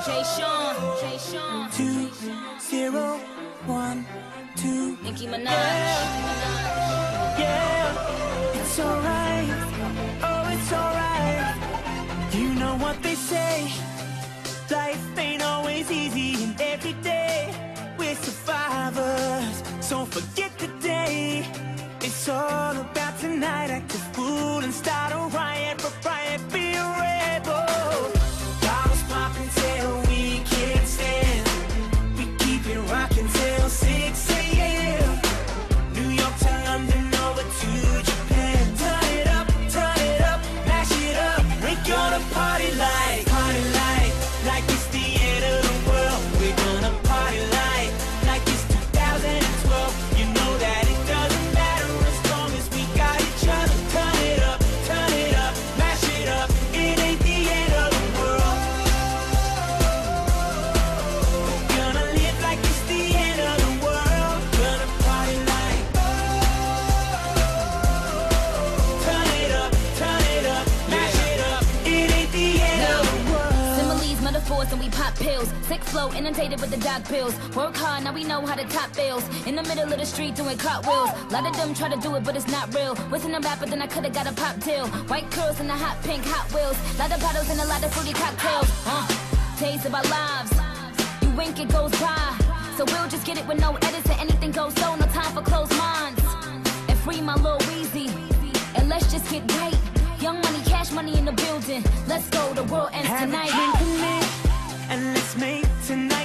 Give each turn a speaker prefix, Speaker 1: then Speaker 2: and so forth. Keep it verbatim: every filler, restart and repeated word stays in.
Speaker 1: Jay Sean, Jay Sean.
Speaker 2: Two, zero, one, two.
Speaker 1: Nicki Minaj.
Speaker 2: Yeah, yeah. It's alright. Oh, it's alright. You know what they say. Life ain't always easy, and every day we're survivors. So forget the day. It's all about tonight. Act a fool and start a riot, but riot, be a rebel. Bottles popping till we can't stand. We keep it rocking till six A M New York to London, over to Japan. Turn it up, turn it up, mash it up. We're gonna party like, party like, like it's the end of the world. We're gonna party like, like it's two thousand twelve. You know that it doesn't matter as long as we got each other. Turn it up, turn it up, mash it up. It ain't the end of the world. We're gonna live like it's the end of the world. Gonna party like, turn it up, turn it up, mash it up. It ain't the end of the world.
Speaker 1: Similes, metaphors, and we pop pills. Sick flow, inundated with the dog pills. Work hard, now we know how to top bills. In the middle of the street doing cartwheels. A lot of them try to do it, but it's not real. Wasn't a rapper, then I could've got a pop deal. White curls and the hot pink Hot Wheels. Lot of bottles and a lot of fruity cocktails. Uh, days of our lives. You wink, it goes by. So we'll just get it with no edits and anything goes so. No time for closed minds. And free my little Weezy. And let's just get right. Young money, cash money in the building. Let's go, the world ends
Speaker 2: Have a
Speaker 1: tonight.
Speaker 2: drink with me, and let's make tonight